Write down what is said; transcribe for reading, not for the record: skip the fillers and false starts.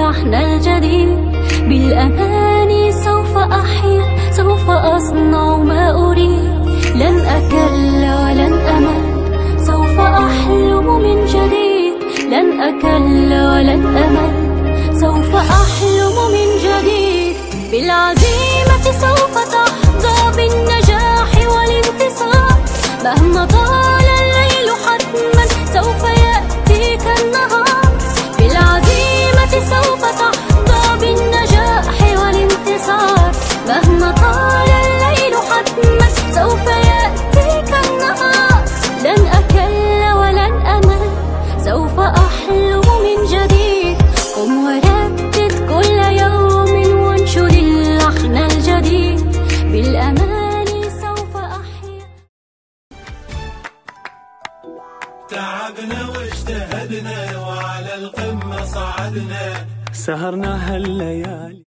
اللحن الجديد. بالأماني سوف أحيا، سوف أصنع ما أريد. لن أكل ولن أمل، سوف أحلم من جديد. لن أكل ولن أمل، سوف أحلم من جديد. بالعزيمة سوف تحظى بالنجاح والانتصار. مهما طال الليل حتما سوف يأتيك النهار. بالعزيمة سوف تحظى بالنجاح والانتصار. مهما طال الليل حتما سوف يأتيك النهار. لن أكل ولن أمل، سوف أحلم من جديد. قم وردد كل يوم وانشد اللحن الجديد. بالأماني سوف أحيا. تعبنا واجتهدنا وعلى القمة صعدنا، سهرنا هالليالي.